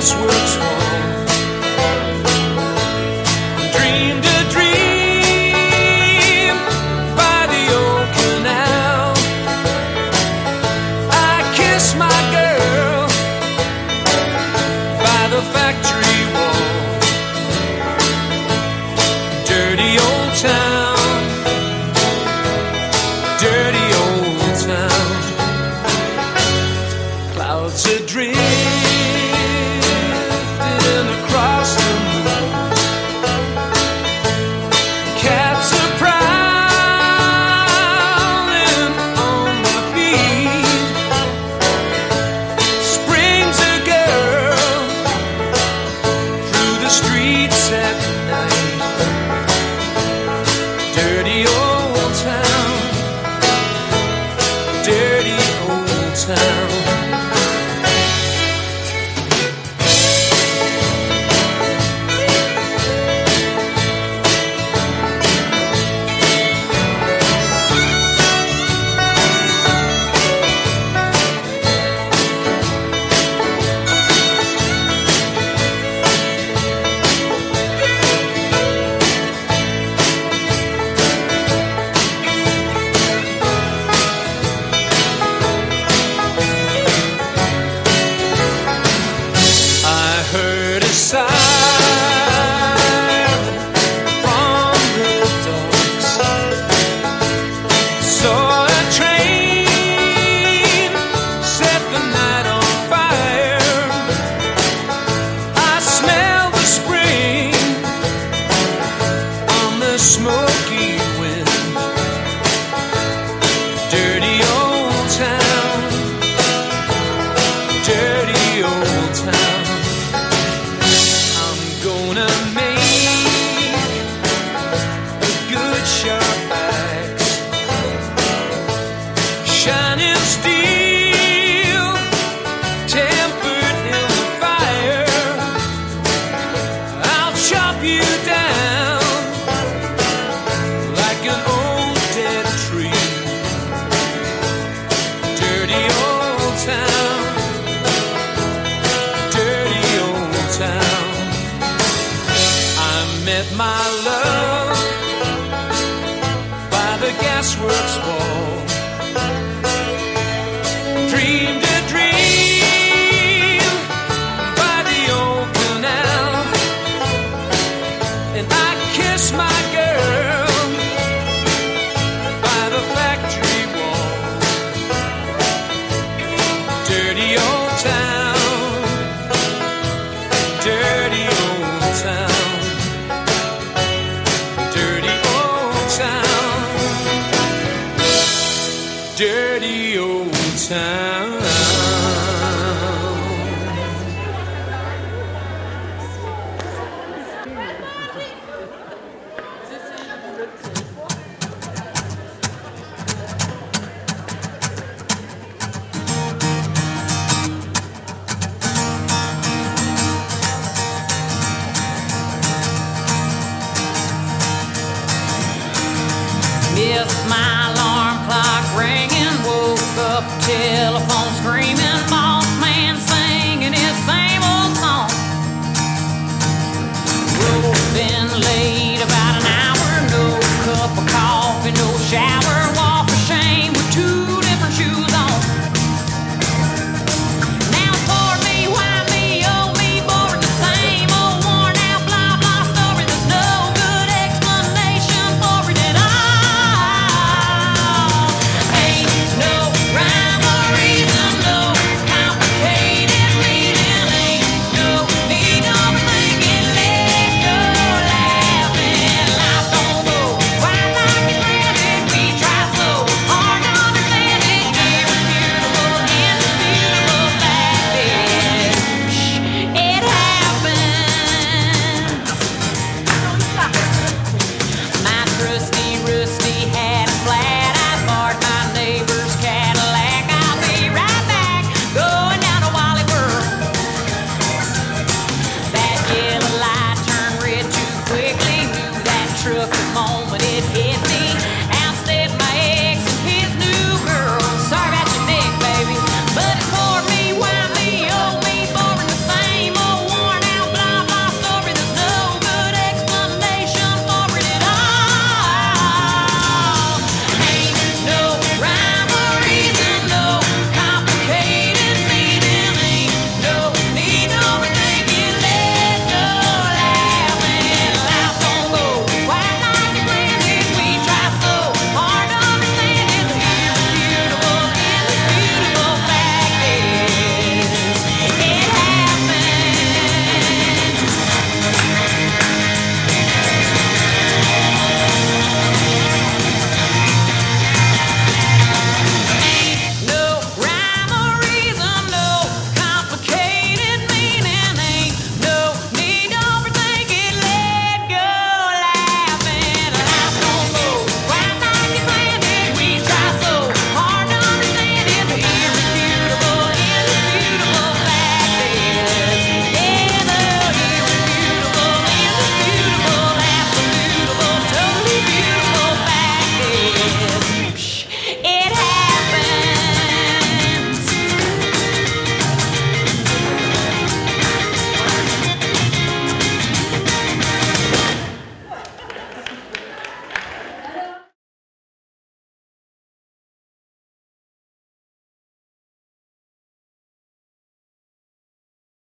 gasworks wall. Dreamed a dream by the old canal. I kissed my girl by the factory wall. Dirty old town, dirty old town. Clouds are drifting across the moon. Cats are prowling on my feet. Springs a girl through the streets at night. Dirty old town, dirty old town. Heard a sigh from the docks. Saw a train set the night on fire. I smell the spring on the smoky wind. Dirty old town, dirty old town. Gonna make a good sharp axe, shining steel, tempered in the fire. I'll chop you down like an old dead tree. Dirty old town, dirty old town. Met my love by the gasworks wall. Dreamed a dream by the old canal. And I kissed my girl by the factory wall. Dirty old town, dirty old town. Dirty old town. Missed my alarm clock ringing, woke up telephone screaming.